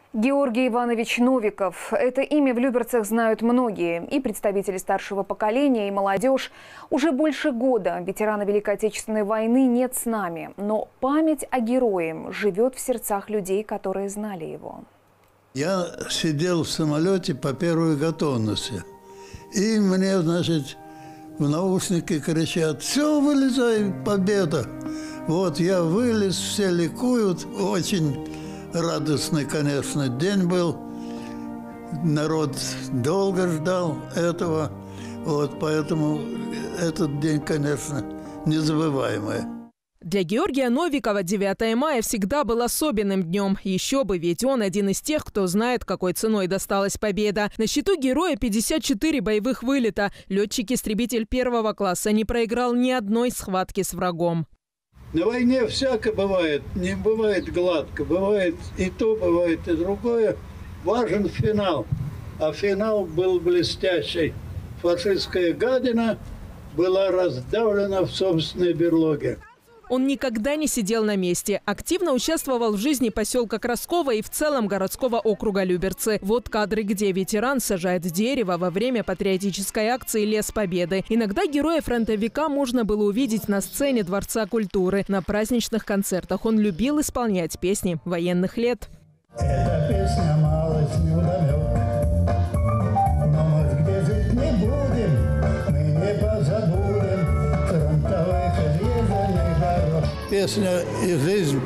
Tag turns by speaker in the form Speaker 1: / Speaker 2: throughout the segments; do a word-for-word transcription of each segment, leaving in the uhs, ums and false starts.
Speaker 1: Георгий Иванович Новиков. Это имя в Люберцах знают многие. И представители старшего поколения, и молодежь. Уже больше года ветерана Великой Отечественной войны нет с нами. Но память о герое живет в сердцах людей, которые знали его.
Speaker 2: Я сидел в самолете по первой готовности. И мне, значит, в наушнике кричат: «Все, вылезай, победа!» Вот я вылез, все ликуют. Очень радостный, конечно, день был. Народ долго ждал этого. Вот, поэтому этот день, конечно, незабываемый.
Speaker 3: Для Георгия Новикова девятое мая всегда был особенным днем. Еще бы, ведь он один из тех, кто знает, какой ценой досталась победа. На счету героя пятьдесят четыре боевых вылета. Летчик-истребитель первого класса не проиграл ни одной схватки с врагом.
Speaker 2: На войне всяко бывает, не бывает гладко, бывает и то, бывает и другое. Важен финал, а финал был блестящий. Фашистская гадина была раздавлена в собственной берлоге.
Speaker 3: Он никогда не сидел на месте. Активно участвовал в жизни поселка Красково и в целом городского округа Люберцы. Вот кадры, где ветеран сажает дерево во время патриотической акции «Лес Победы». Иногда героя-фронтовика можно было увидеть на сцене Дворца культуры. На праздничных концертах он любил исполнять песни военных лет.
Speaker 4: Эта песня малость неудалек, но мы где жить не будем, мы не позабудем фронтовых изъезденных дорог.
Speaker 2: Песня и жизнь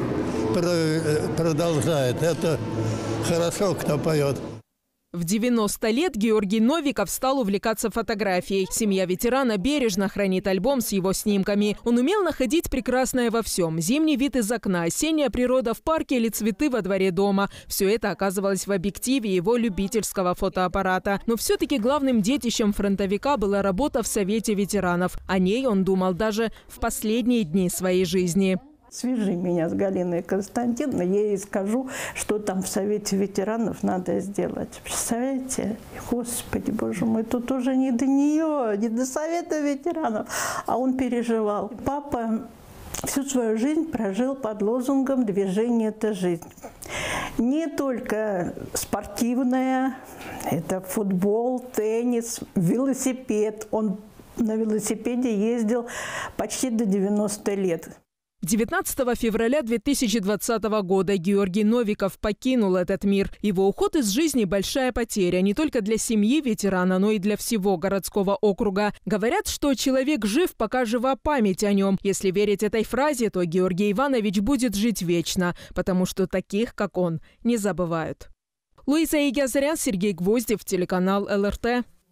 Speaker 2: продолжает. Это хорошо, кто поет.
Speaker 3: В девяносто лет Георгий Новиков стал увлекаться фотографией. Семья ветерана бережно хранит альбом с его снимками. Он умел находить прекрасное во всем. Зимний вид из окна, осенняя природа в парке или цветы во дворе дома. Все это оказывалось в объективе его любительского фотоаппарата. Но все-таки главным детищем фронтовика была работа в Совете ветеранов. О ней он думал даже в последние дни своей жизни.
Speaker 5: Свяжи меня с Галиной Константиновной, я ей скажу, что там в Совете ветеранов надо сделать. Представляете? Господи, боже мой, тут уже не до нее, не до Совета ветеранов. А он переживал. Папа всю свою жизнь прожил под лозунгом «Движение – это жизнь». Не только спортивная, это футбол, теннис, велосипед. Он на велосипеде ездил почти до девяноста лет.
Speaker 3: девятнадцатого февраля две тысячи двадцатого года Георгий Новиков покинул этот мир. Его уход из жизни – большая потеря не только для семьи ветерана, но и для всего городского округа. Говорят, что человек жив, пока жива память о нем. Если верить этой фразе, то Георгий Иванович будет жить вечно, потому что таких, как он, не забывают. Луиза Игязарян, Сергей Гвоздев, телеканал эл эр тэ.